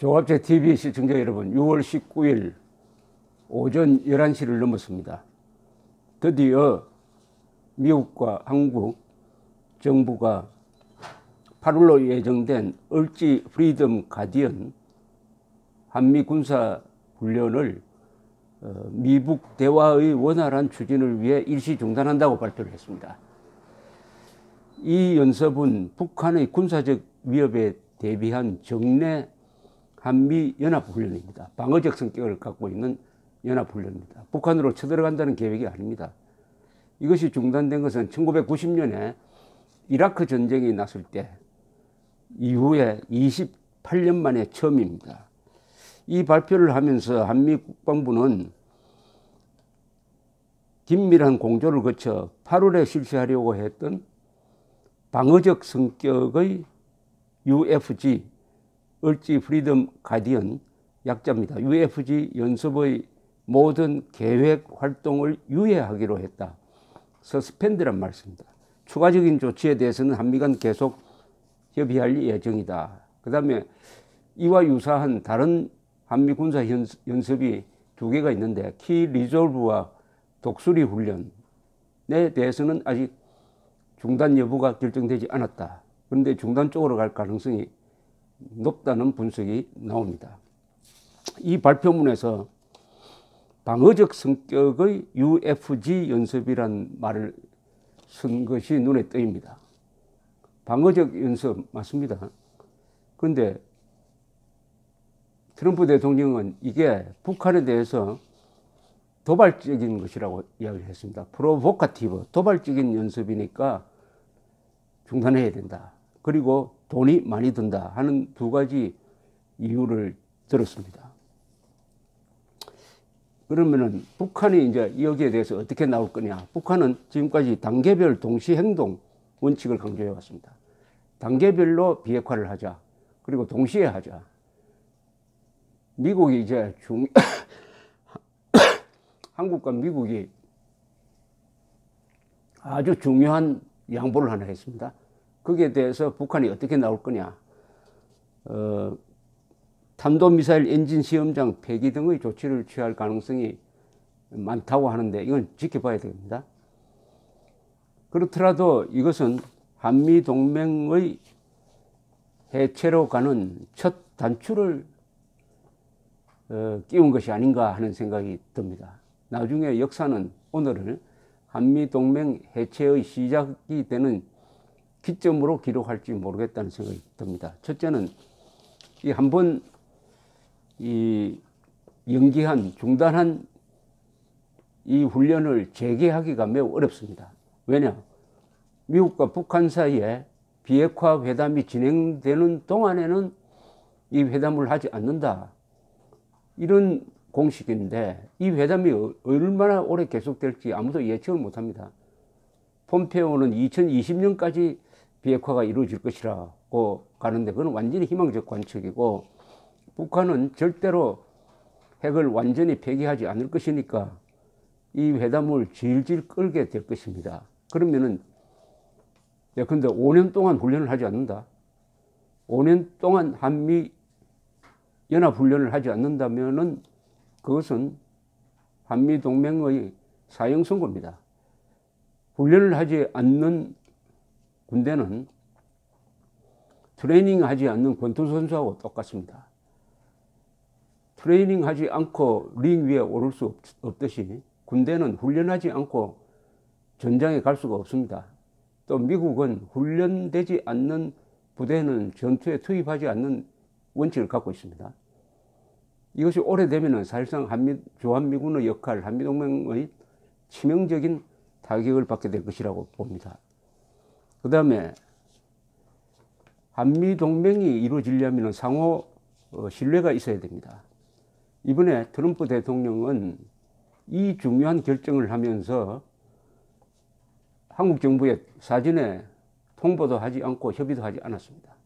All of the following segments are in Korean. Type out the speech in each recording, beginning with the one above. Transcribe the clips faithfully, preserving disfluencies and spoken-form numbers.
조갑제 티비 시청자 여러분, 유월 십구일 오전 열한 시를 넘었습니다. 드디어 미국과 한국 정부가 팔월로 예정된 얼지 프리덤 가디언 한미 군사 훈련을 미북 대화의 원활한 추진을 위해 일시 중단한다고 발표를 했습니다. 이 연습은 북한의 군사적 위협에 대비한 정례 한미 연합훈련입니다. 방어적 성격을 갖고 있는 연합훈련입니다. 북한으로 쳐들어간다는 계획이 아닙니다. 이것이 중단된 것은 천구백구십 년에 이라크 전쟁이 났을 때 이후에 이십팔 년 만에 처음입니다. 이 발표를 하면서 한미 국방부는 긴밀한 공조를 거쳐 팔월에 실시하려고 했던 방어적 성격의 유에프지, 얼지 프리덤 가디언 약자입니다. 유에프지 연습의 모든 계획 활동을 유예하기로 했다. 서스펜드란 말씀입니다. 추가적인 조치에 대해서는 한미 간 계속 협의할 예정이다. 그 다음에 이와 유사한 다른 한미 군사 연습이 두 개가 있는데 키 리졸브와 독수리 훈련에 대해서는 아직 중단 여부가 결정되지 않았다. 그런데 중단 쪽으로 갈 가능성이 높다는 분석이 나옵니다. 이 발표문에서 방어적 성격의 유에프지 연습이란 말을 쓴 것이 눈에 띄입니다. 방어적 연습 맞습니다. 그런데 트럼프 대통령은 이게 북한에 대해서 도발적인 것이라고 이야기를 했습니다. 프로보카티브, 도발적인 연습이니까 중단해야 된다. 그리고 돈이 많이 든다 하는 두 가지 이유를 들었습니다. 그러면은 북한이 이제 여기에 대해서 어떻게 나올 거냐. 북한은 지금까지 단계별 동시 행동 원칙을 강조해 왔습니다. 단계별로 비핵화를 하자. 그리고 동시에 하자. 미국이 이제 중, 한국과 미국이 아주 중요한 양보를 하나 했습니다. 거기에 대해서 북한이 어떻게 나올 거냐. 어, 탄도미사일 엔진 시험장 폐기 등의 조치를 취할 가능성이 많다고 하는데 이건 지켜봐야 됩니다. 그렇더라도 이것은 한미동맹의 해체로 가는 첫 단추를 어, 끼운 것이 아닌가 하는 생각이 듭니다. 나중에 역사는 오늘을 한미동맹 해체의 시작이 되는 기점으로 기록할지 모르겠다는 생각이 듭니다. 첫째는 이 한번 이 연기한 중단한 이 훈련을 재개하기가 매우 어렵습니다. 왜냐? 미국과 북한 사이에 비핵화 회담이 진행되는 동안에는 이 회담을 하지 않는다. 이런 공식인데 이 회담이 얼마나 오래 계속될지 아무도 예측을 못합니다. 폼페오는 이천이십 년까지 비핵화가 이루어질 것이라고 가는데 그건 완전히 희망적 관측이고 북한은 절대로 핵을 완전히 폐기하지 않을 것이니까 이 회담을 질질 끌게 될 것입니다. 그러면은 예컨대 오 년 동안 훈련을 하지 않는다. 오 년 동안 한미 연합훈련을 하지 않는다면은 그것은 한미동맹의 사형선고입니다. 훈련을 하지 않는 군대는 트레이닝 하지 않는 권투선수하고 똑같습니다. 트레이닝 하지 않고 링 위에 오를 수 없, 없듯이 군대는 훈련하지 않고 전장에 갈 수가 없습니다. 또 미국은 훈련되지 않는 부대는 전투에 투입하지 않는 원칙을 갖고 있습니다. 이것이 오래되면 사실상 한미, 주한미군의 역할, 한미동맹의 치명적인 타격을 받게 될 것이라고 봅니다. 그 다음에 한미동맹이 이루어지려면 상호 신뢰가 있어야 됩니다. 이번에 트럼프 대통령은 이 중요한 결정을 하면서 한국 정부에 사전에 통보도 하지 않고 협의도 하지 않았습니다.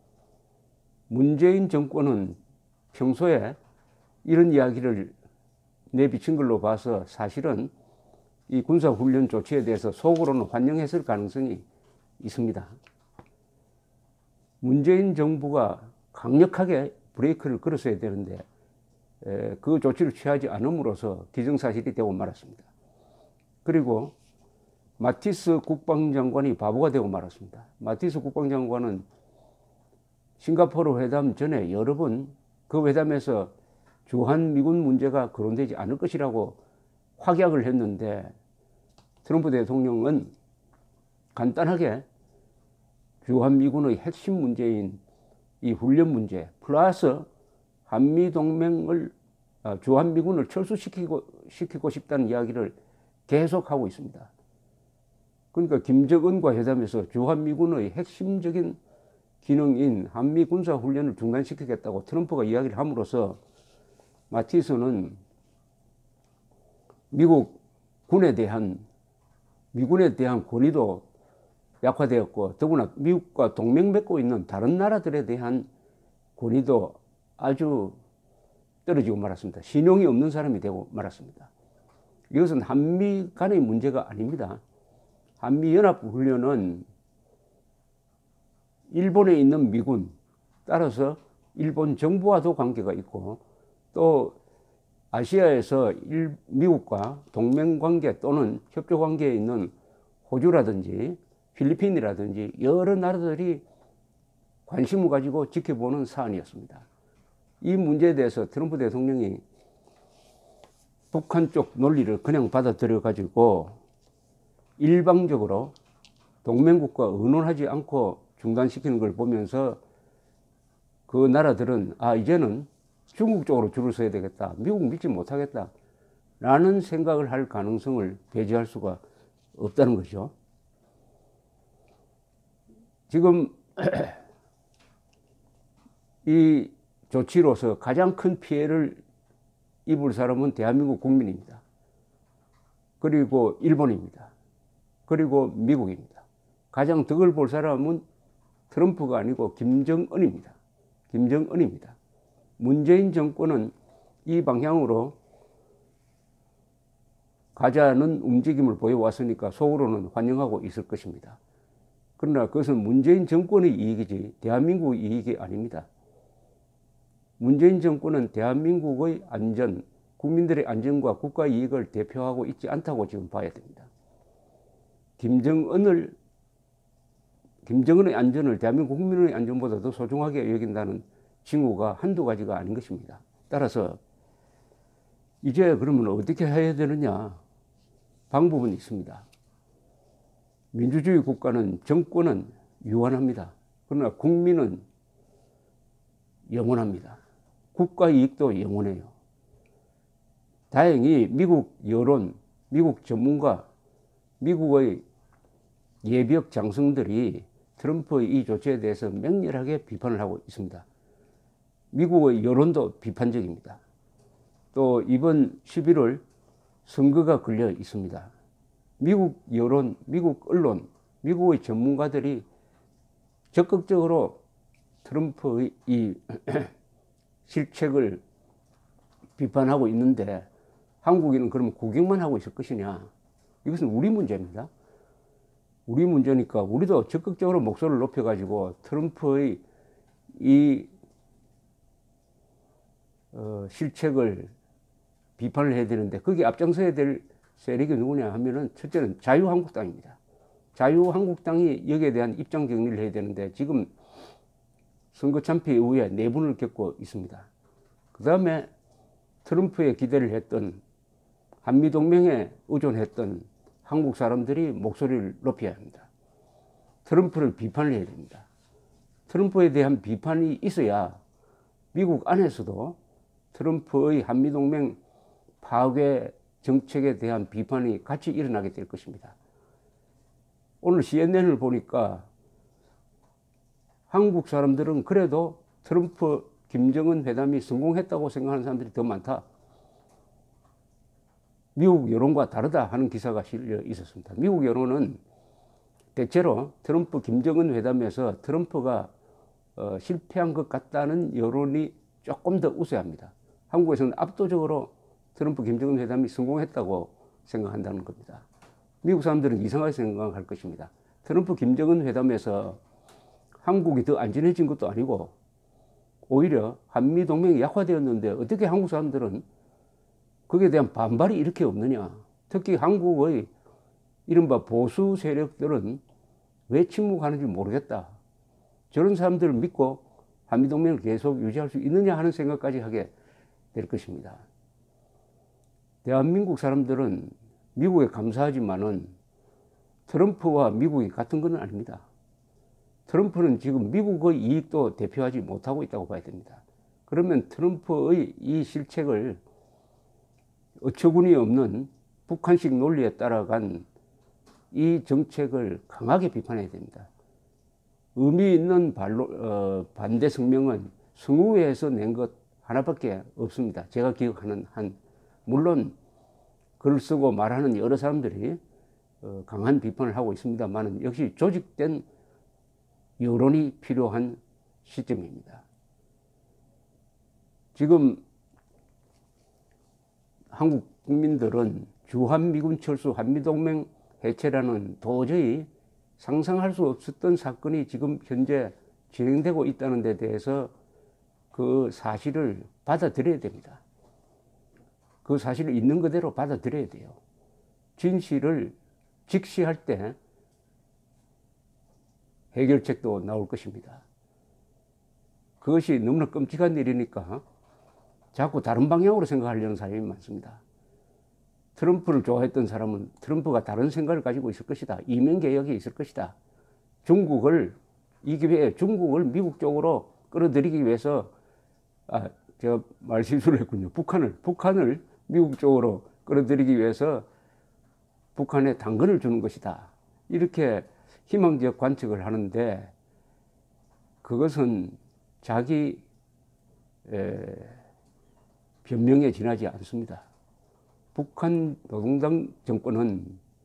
문재인 정권은 평소에 이런 이야기를 내비친 걸로 봐서 사실은 이 군사훈련 조치에 대해서 속으로는 환영했을 가능성이 있습니다. 문재인 정부가 강력하게 브레이크를 걸었어야 되는데 에, 그 조치를 취하지 않음으로써 기정사실이 되고 말았습니다. 그리고 마티스 국방장관이 바보가 되고 말았습니다. 마티스 국방장관은 싱가포르 회담 전에 여러 번 그 회담에서 주한미군 문제가 거론되지 않을 것이라고 확약을 했는데 트럼프 대통령은 간단하게 주한미군의 핵심 문제인 이 훈련 문제 플러스 한미동맹을 주한미군을 철수시키고 시키고 싶다는 이야기를 계속하고 있습니다. 그러니까 김정은과 회담에서 주한미군의 핵심적인 기능인 한미 군사훈련을 중단시키겠다고 트럼프가 이야기를 함으로써 마티스는 미국 군에 대한 미군에 대한 권위도 약화되었고 더구나 미국과 동맹 맺고 있는 다른 나라들에 대한 권위도 아주 떨어지고 말았습니다. 신용이 없는 사람이 되고 말았습니다. 이것은 한미 간의 문제가 아닙니다. 한미연합훈련은 일본에 있는 미군, 따라서 일본 정부와도 관계가 있고 또 아시아에서 일, 미국과 동맹관계 또는 협조관계에 있는 호주라든지 필리핀이라든지 여러 나라들이 관심을 가지고 지켜보는 사안이었습니다. 이 문제에 대해서 트럼프 대통령이 북한 쪽 논리를 그냥 받아들여 가지고 일방적으로 동맹국과 의논하지 않고 중단시키는 걸 보면서 그 나라들은 아 이제는 중국 쪽으로 줄을 서야 되겠다, 미국 믿지 못하겠다 라는 생각을 할 가능성을 배제할 수가 없다는 거죠. 지금 이 조치로서 가장 큰 피해를 입을 사람은 대한민국 국민입니다. 그리고 일본입니다. 그리고 미국입니다. 가장 덕을 볼 사람은 트럼프가 아니고 김정은입니다. 김정은입니다. 문재인 정권은 이 방향으로 가자는 움직임을 보여왔으니까 속으로는 환영하고 있을 것입니다. 그러나 그것은 문재인 정권의 이익이지 대한민국의 이익이 아닙니다. 문재인 정권은 대한민국의 안전, 국민들의 안전과 국가 이익을 대표하고 있지 않다고 지금 봐야 됩니다. 김정은을 김정은의 안전을 대한민국 국민의 안전보다 더 소중하게 여긴다는 징후가 한두 가지가 아닌 것입니다. 따라서 이제 그러면 어떻게 해야 되느냐? 방법은 있습니다. 민주주의 국가는 정권은 유한합니다. 그러나 국민은 영원합니다. 국가 이익도 영원해요. 다행히 미국 여론, 미국 전문가, 미국의 예비역 장성들이 트럼프의 이 조치에 대해서 맹렬하게 비판을 하고 있습니다. 미국의 여론도 비판적입니다. 또 이번 십일월 선거가 걸려 있습니다. 미국 여론, 미국 언론, 미국의 전문가들이 적극적으로 트럼프의 이 실책을 비판하고 있는데 한국인은 그러면 구경만 하고 있을 것이냐? 이것은 우리 문제입니다. 우리 문제니까 우리도 적극적으로 목소리를 높여가지고 트럼프의 이 어, 실책을 비판을 해야 되는데 거기에 앞장서야 될 세력이 누구냐 하면은 첫째는 자유한국당입니다. 자유한국당이 여기에 대한 입장 정리를 해야 되는데 지금 선거 참패 이후에 내분을 겪고 있습니다. 그 다음에 트럼프에 기대를 했던 한미동맹에 의존했던 한국 사람들이 목소리를 높여야 합니다. 트럼프를 비판을 해야 됩니다. 트럼프에 대한 비판이 있어야 미국 안에서도 트럼프의 한미동맹 파괴 정책에 대한 비판이 같이 일어나게 될 것입니다. 오늘 씨엔엔을 보니까 한국 사람들은 그래도 트럼프 김정은 회담이 성공했다고 생각하는 사람들이 더 많다. 미국 여론과 다르다 하는 기사가 실려 있었습니다. 미국 여론은 대체로 트럼프 김정은 회담에서 트럼프가 어, 실패한 것 같다는 여론이 조금 더 우세합니다. 한국에서는 압도적으로 트럼프 김정은 회담이 성공했다고 생각한다는 겁니다. 미국 사람들은 이상하게 생각할 것입니다. 트럼프 김정은 회담에서 한국이 더 안전해진 것도 아니고 오히려 한미동맹이 약화되었는데 어떻게 한국 사람들은 거기에 대한 반발이 이렇게 없느냐. 특히 한국의 이른바 보수 세력들은 왜 침묵하는지 모르겠다. 저런 사람들을 믿고 한미동맹을 계속 유지할 수 있느냐 하는 생각까지 하게 될 것입니다. 대한민국 사람들은 미국에 감사하지만은 트럼프와 미국이 같은 건 아닙니다. 트럼프는 지금 미국의 이익도 대표하지 못하고 있다고 봐야 됩니다. 그러면 트럼프의 이 실책을 어처구니 없는 북한식 논리에 따라간 이 정책을 강하게 비판해야 됩니다. 의미 있는 반로, 어, 반대 성명은 성우회에서 낸 것 하나밖에 없습니다. 제가 기억하는 한. 물론 글을 쓰고 말하는 여러 사람들이 어, 강한 비판을 하고 있습니다만 역시 조직된 여론이 필요한 시점입니다. 지금 한국 국민들은 주한미군 철수, 한미동맹 해체라는 도저히 상상할 수 없었던 사건이 지금 현재 진행되고 있다는 데 대해서 그 사실을 받아들여야 됩니다. 그 사실을 있는 그대로 받아들여야 돼요. 진실을 직시할 때 해결책도 나올 것입니다. 그것이 너무나 끔찍한 일이니까 자꾸 다른 방향으로 생각하려는 사람이 많습니다. 트럼프를 좋아했던 사람은 트럼프가 다른 생각을 가지고 있을 것이다. 이면개혁이 있을 것이다. 중국을, 이 기회에 중국을 미국 쪽으로 끌어들이기 위해서, 아, 제가 말 실수를 했군요. 북한을, 북한을 미국 쪽으로 끌어들이기 위해서 북한에 당근을 주는 것이다. 이렇게 희망적 관측을 하는데 그것은 자기 에, 변명에 지나지 않습니다. 북한 노동당 정권은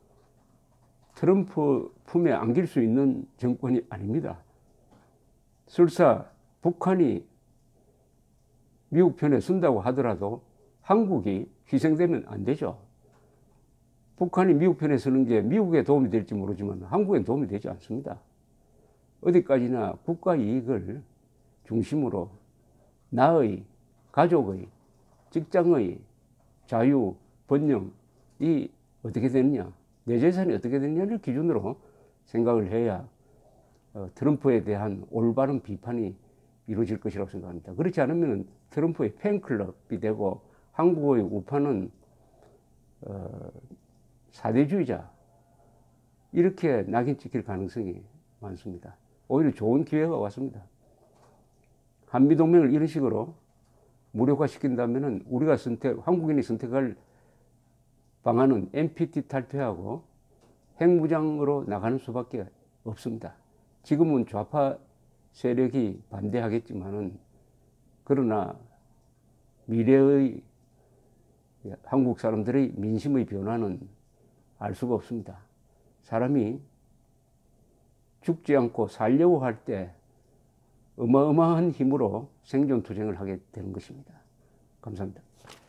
트럼프 품에 안길 수 있는 정권이 아닙니다. 설사 북한이 미국 편에 선다고 하더라도 한국이 희생되면 안 되죠. 북한이 미국 편에 서는 게 미국에 도움이 될지 모르지만 한국엔 도움이 되지 않습니다. 어디까지나 국가 이익을 중심으로 나의, 가족의, 직장의 자유, 번영이 어떻게 되느냐, 내 재산이 어떻게 되느냐를 기준으로 생각을 해야 어, 트럼프에 대한 올바른 비판이 이루어질 것이라고 생각합니다. 그렇지 않으면 트럼프의 팬클럽이 되고 한국의 우파는 어, 사대주의자 이렇게 낙인 찍힐 가능성이 많습니다. 오히려 좋은 기회가 왔습니다. 한미동맹을 이런 식으로 무력화시킨다면 우리가 선택, 한국인이 선택할 방안은 엔피티 탈퇴하고 핵무장으로 나가는 수밖에 없습니다. 지금은 좌파 세력이 반대하겠지만은 그러나 미래의 한국 사람들의 민심의 변화는 알 수가 없습니다. 사람이 죽지 않고 살려고 할 때 어마어마한 힘으로 생존 투쟁을 하게 되는 것입니다. 감사합니다.